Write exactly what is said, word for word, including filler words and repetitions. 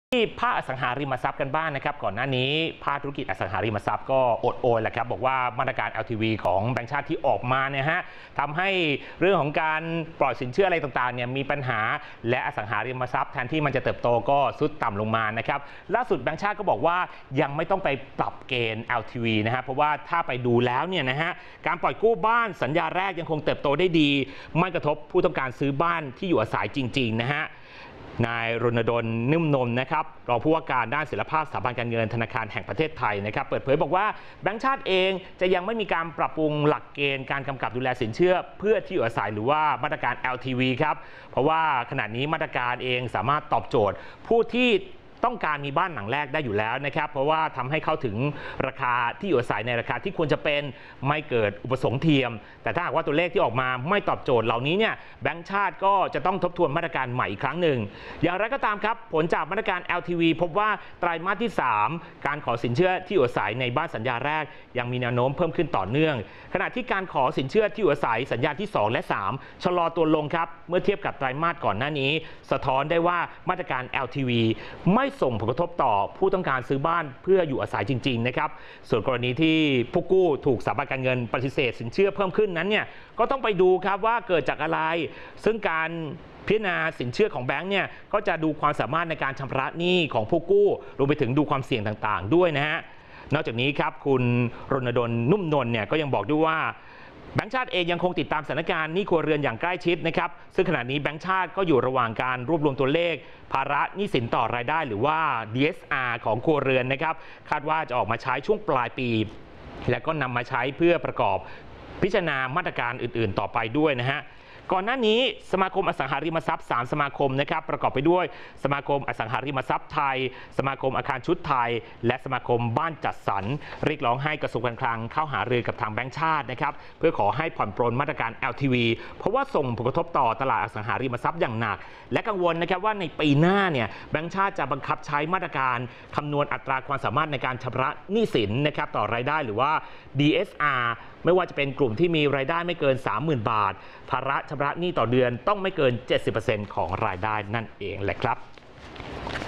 ที่ภาคอสังหาริมทรัพย์กันบ้างนะครับก่อนหน้านี้ภาคธุรกิจอสังหาริมทรัพย์ก็อดโอยแหละครับบอกว่ามาตรการ แอล ที วี ของแบงก์ชาติที่ออกมาเนี่ยฮะทำให้เรื่องของการปล่อยสินเชื่ออะไรต่างๆเนี่ยมีปัญหาและอสังหาริมทรัพย์แทนที่มันจะเติบโตก็ทรุดต่ำลงมานะครับล่าสุดแบงก์ชาติก็บอกว่ายังไม่ต้องไปปรับเกณฑ์ แอล ที วี นะฮะเพราะว่าถ้าไปดูแล้วเนี่ยนะฮะการปล่อยกู้บ้านสัญญาแรกยังคงเติบโตได้ดีไม่กระทบผู้ต้องการซื้อบ้านที่อยู่อาศัยจริงๆนะฮะนายรณดลนิ่มนนท์นะครับรองผู้ว่าการด้านศิลปภาพสถาบันการเงินธนาคารแห่งประเทศไทยนะครับเปิดเผยบอกว่าแบงก์ชาติเองจะยังไม่มีการปรับปรุงหลักเกณฑ์การกำกับดูแลสินเชื่อเพื่อที่อยู่อาศัยหรือว่ามาตรการ แอล ที วี ครับเพราะว่าขณะนี้มาตรการเองสามารถตอบโจทย์ผู้ที่ต้องการมีบ้านหลังแรกได้อยู่แล้วนะครับเพราะว่าทำให้เข้าถึงราคาที่อยู่อาศัยในราคาที่ควรจะเป็นไม่เกิดอุปสงค์เทียมแต่ถ้าหากว่าตัวเลขที่ออกมาไม่ตอบโจทย์เหล่านี้เนี่ยแบงก์ชาติก็จะต้องทบทวนมาตรการใหม่อีกครั้งหนึ่งอย่างไรก็ตามครับผลจากมาตรการ แอล ที วี พบว่าไตรมาสที่สามการขอสินเชื่อที่อยู่อาศัยในบ้านสัญญาแรกยังมีแนวโน้มเพิ่มขึ้นต่อเนื่องขณะที่การขอสินเชื่อที่อยู่อาศัยสัญญาที่สองและสามชะลอตัวลงครับเมื่อเทียบกับไตรมาสก่อนหน้านี้สะท้อนได้ว่ามาตรการ แอล ที วี ไม่ส่งผลกระทบต่อผู้ต้องการซื้อบ้านเพื่ออยู่อาศัยจริงๆนะครับส่วนกรณีที่ผู้กู้ถูกสถาบันการเงินปฏิเสธสินเชื่อเพิ่มขึ้นนั้นเนี่ยก็ต้องไปดูครับว่าเกิดจากอะไรซึ่งการพิจารณาสินเชื่อของแบงก์เนี่ยก็จะดูความสามารถในการชำระหนี้ของผู้กู้รวมไปถึงดูความเสี่ยงต่างๆด้วยนะฮะนอกจากนี้ครับคุณรณดลนุ่มนนท์เนี่ยก็ยังบอกด้วยว่าแบงก์ชาติเองยังคงติดตามสถานการณ์หนี้ครัวเรือนอย่างใกล้ชิดนะครับซึ่งขณะนี้แบงก์ชาติก็อยู่ระหว่างการรวบรวมตัวเลขภาระหนี้สินต่อรายได้หรือว่า ดี เอส อาร์ ของครัวเรือนนะครับคาดว่าจะออกมาใช้ช่วงปลายปีและก็นำมาใช้เพื่อประกอบพิจารณามาตรการอื่นๆต่อไปด้วยนะฮะก่อนหน้านี้สมาคมอสังหาริมทรัพย์สามสมาคมนะครับประกอบไปด้วยสมาคมอสังหาริมทรัพย์ไทยสมาคมอาคารชุดไทยและสมาคมบ้านจัดสรรเรียกร้องให้กระทรวงการคลังเข้าหารือกับทางแบงก์ชาตินะครับเพื่อขอให้ผ่อนปรนมาตรการ แอล ที วี เพราะว่าส่งผลกระทบต่อตลาดอสังหาริมทรัพย์อย่างหนักและกังวลนะครับว่าในปีหน้าเนี่ยแบงก์ชาติจะบังคับใช้มาตรการคำนวณอัตราความสามารถในการชำระหนี้สินนะครับต่อรายได้หรือว่า ดี เอส อาร์ ไม่ว่าจะเป็นกลุ่มที่มีรายได้ไม่เกิน สามหมื่น บาทภาระชำระหนี้ต่อเดือนต้องไม่เกิน เจ็ดสิบเปอร์เซ็นต์ ของรายได้นั่นเองแหละครับ